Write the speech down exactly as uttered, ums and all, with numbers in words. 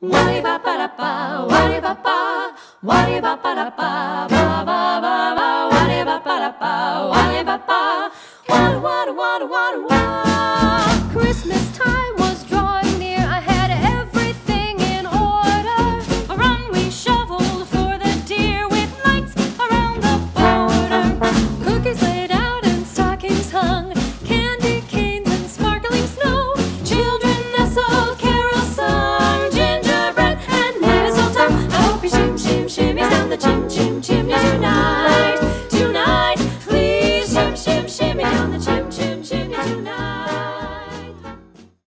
Wari ba ba da ba, wari ba ba, wari ba ba da ba, ba ba ba ba, wari ba ba da ba, wari ba ba, wari wari wari wari wari. Christmas time.